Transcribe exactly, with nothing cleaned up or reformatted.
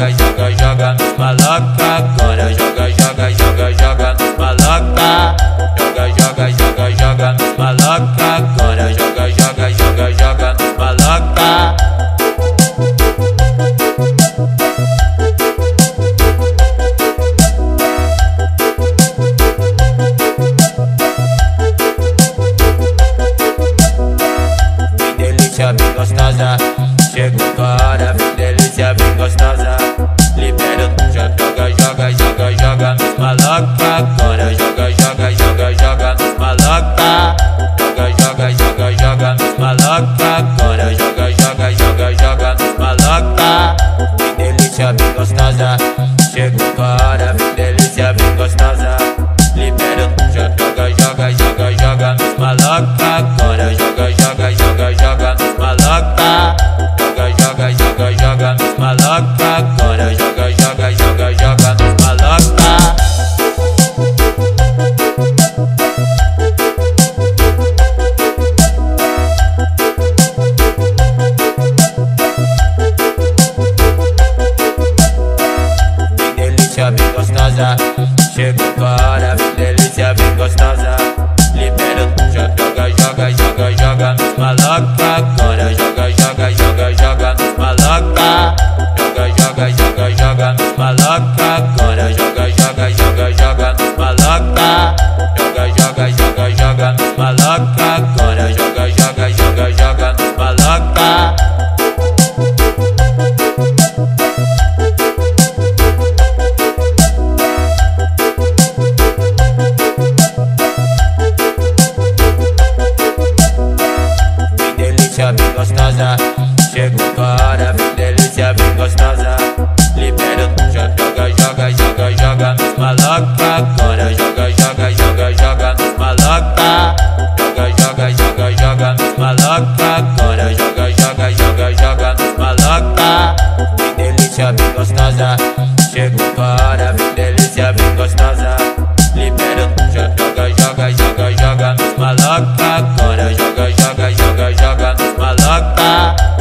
joga, joga, joga nos maloca. Agora joga, joga, joga, joga nos maloca. Joga, joga, joga, joga nos maloca. Agora joga, joga, joga, joga nos maloca. Vem delícia bem gostosa, chegou agora, vem delícia bem gostosa. Libera tu, já joga, joga, joga, joga nos maloca. Agora joga, joga, joga, joga nos maloca. Joga, joga, joga, joga nos maloca. Agora joga, joga, joga, joga nos maloca. Vem delícia bem gostosa, chegou agora, vem delícia bem gostosa. Libera tu, já joga, joga, joga, joga nos maloca. Agora joga, joga, joga, joga nos maloca. Joga, joga, joga, joga nos maloca. Agora joga, joga, joga, joga nos maloca. Vem delícia bem gostosa, chegou agora, vem delícia bem gostosa. Libera tu, já joga, joga, joga, joga nos maloca. Agora joga, joga, joga, joga nos maloca. Joga, joga, joga, joga nos maloca. Agora joga, joga, joga, joga nos maloca. Joga, joga, joga, joga nos maloca. Agora joga, joga, joga, joga nos maloca. Vem delícia bem gostosa, chegou agora, vem delícia bem gostosa. Libera tu, já joga, joga, joga, joga nos maloca. Agora joga, joga, joga, joga nos maloca. Joga, joga, joga, joga nos maloca. Agora joga, joga, joga, joga nos maloca. Vem delícia bem gostosa, chegou agora, vem delícia bem gostosa. Libera tu, já joga, joga, joga, joga nos maloca. Agora joga, joga, joga, joga nos maloca.